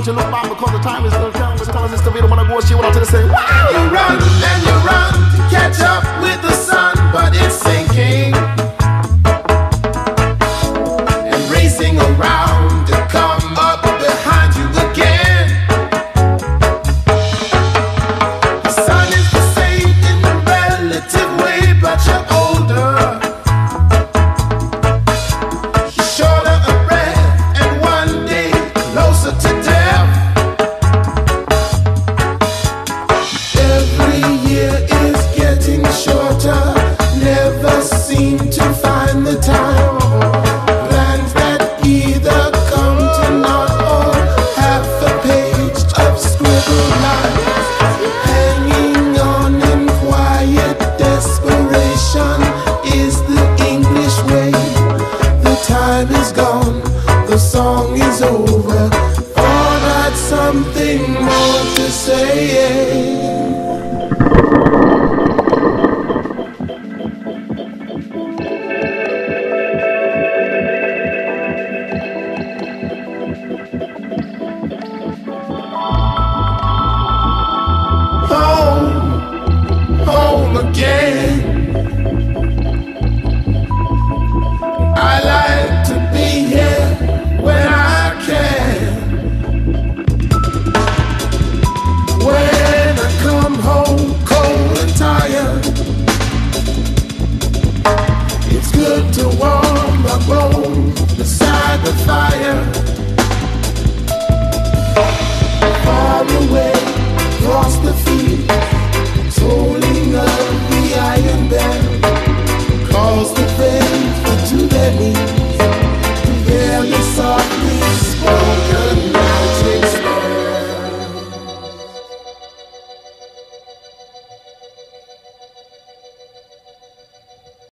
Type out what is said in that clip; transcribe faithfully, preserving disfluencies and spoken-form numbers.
don't you look back because the time is still coming. Because it's still we don't wanna go. She want to say, wow. You run and you run to catch up with the sun, but it's sinking and racing around to come up behind you again. The sun is the same in a relative way, but you're older. You're shorter of breath and one day closer to death. Every year is getting shorter, never seem to find the time. Plans that either come to naught or half a page of scribbled lines, hanging on in quiet desperation is the English way. The time is gone, the song is over, or not something more to say. Home, home again. I like to be here when I can. When I come home cold and tired, it's good to warm my bones beside the fire.